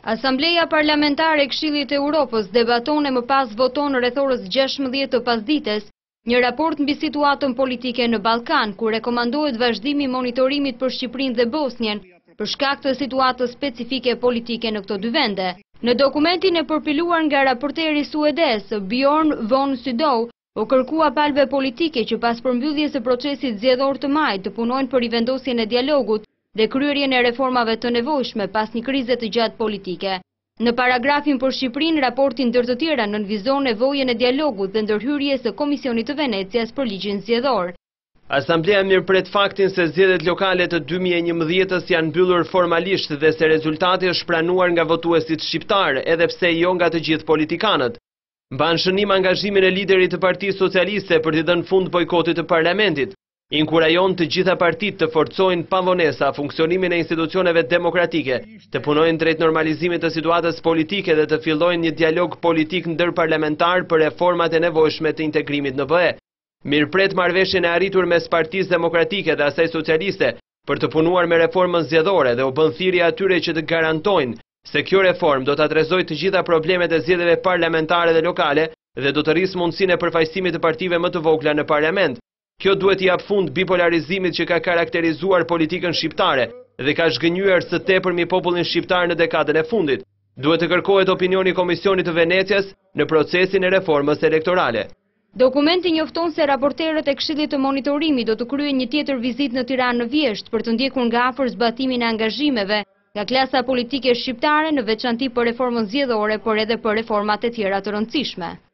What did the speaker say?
Asambleja Parlamentare e Këshillit të Evropës debaton e më pas voton rreth orës 16 të pasdites një raport mbi situatën politike në Ballkan, ku rekomandohet vazhdimi i monitorimit për Shqipërinë dhe Bosnjën për shkak të situatës specifike politike në këto dy vende. Në dokumentin e përpiluar nga raporteri suedez Björn Von Sydow, u kërkua palëve politike që pas përmbylljes së procesit zgjedhor të majit të punojnë për rivendosjen e dialogut dhe kryerjen e reformave të nevojshme pas një krize të gjatë politike. Në paragrafin për Shqipërinë, raporti ndër të tjera nënvizon nevojën e dialogut dhe ndërhyrjes së Komisionit të Venecias për ligjin zgjedhor. Asambleja mirëpret faktin se zgjedhjet lokale të 2011-s janë mbyllur formalisht dhe se rezultati është pranuar nga votuesit shqiptar, edhe pse jo nga të gjithë politikanët. Mban shënim angazhimin e liderit të Partisë Socialiste për t'i dhënë fund bojkotit të parlamentit. Inkurajon të gjitha partitë të forcojnë pavonesa funksionimin e institucioneve demokratike, të punojnë drejt normalizimit të situatës politike dhe të fillojnë një dialog politik ndërparlamentar për reformat e nevojshme të integrimit në BE. Mirëpret marrëveshjen e arritur mes Partisë Demokratike dhe asaj Socialiste për të punuar me reformën zgjedhore dhe u bën thirrje atyre që të garantojnë se kjo reformë do të adresojë të gjitha problemet e zgjedhjeve parlamentare dhe lokale dhe do të rrisë mundësinë e përfaqësimit të partive më të vogla në parlament. Kjo duhet i jap fund bipolarizimit që ka karakterizuar politikën shqiptare dhe ka zhgënjyer së tepërmi popullin shqiptar në dekadën e fundit. Duhet të kërkohet opinioni i Komisionit të Venecias në procesin e reformës elektorale. Dokumenti njofton se raporterët e Këshillit të monitorimit do të kryejnë një tjetër vizitë në Tiranë në vjesht për të ndjekur nga afër zbatimin e angazhimeve nga klasa politike shqiptare, në veçanti për reformën zgjedhore, por edhe për reformat e tjera të rëndësishme.